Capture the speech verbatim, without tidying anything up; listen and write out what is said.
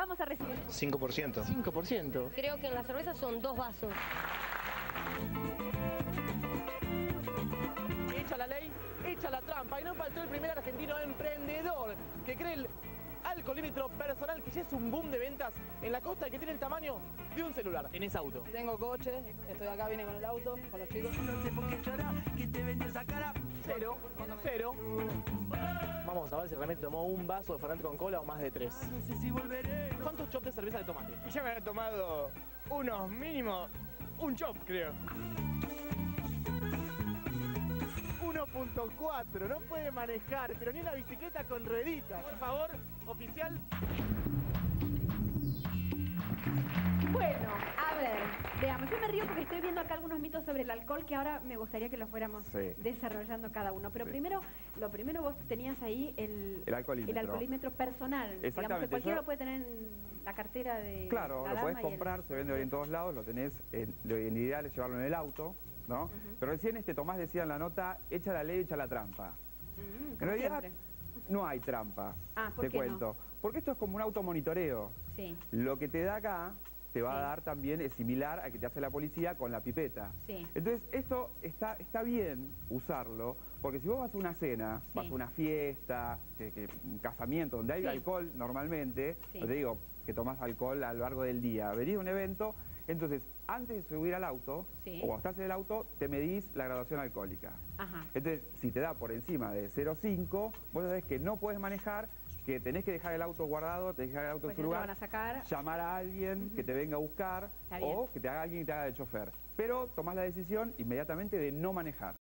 vamos a recibir? cinco por ciento. cinco por ciento. Creo que en la cerveza son dos vasos. Echa la ley, echa la trampa. Y no faltó el primer argentino emprendedor que cree el alcoholímetro personal, que ya es un boom de ventas en la costa, que tiene el tamaño de un celular. En ese auto. Tengo coche, estoy acá, vine con el auto, con los chicos. No sé por qué llora, que te vendió esa cara. Cero, cero. Vamos a ver si realmente tomó un vaso de Fernet con cola o más de tres. No sé si volveré. ¿Cuántos chops de cerveza le tomaste? Yo me he tomado unos mínimo, un chop creo. uno punto cuatro, no puede manejar, pero ni una bicicleta con rueditas. Por favor, oficial. Bueno, a ver, veamos. Yo me río porque estoy viendo acá algunos mitos sobre el alcohol que ahora me gustaría que los fuéramos Sí. desarrollando cada uno. Pero Sí. primero, lo primero vos tenías ahí el, El alcoholímetro. el alcoholímetro personal. Digamos que Exactamente, cualquiera yo- lo puede tener en la cartera de Claro, la lo podés dama y el- comprar, se vende hoy en todos lados, lo tenés, en, lo ideal es llevarlo en el auto, ¿no? Ujú. Pero recién este Tomás decía en la nota, echa la ley, echa la trampa. Mm, En como realidad siempre. no hay trampa, Ah, ¿por te qué no? cuento. Porque esto es como un automonitoreo. Sí, Lo que te da acá, te va Sí. a dar también, es similar a que te hace la policía con la pipeta. sí. Entonces, esto está, está bien usarlo, porque si vos vas a una cena, Sí. vas a una fiesta, que, que- un casamiento donde hay Sí. alcohol normalmente, Sí. no te digo que tomás alcohol a lo largo del día, venís a un evento, entonces antes de subir al auto, Sí. o cuando estás en el auto, te medís la graduación alcohólica. Ajá. Entonces, si te da por encima de cero coma cinco, vos sabés que no puedes manejar, que tenés que dejar el auto guardado, tenés que dejar el auto Pues en ya su te lugar, van a sacar. llamar a alguien Ujú. que te venga a buscar, Está bien. o que te haga alguien que te haga de chofer. Pero tomás la decisión inmediatamente de no manejar.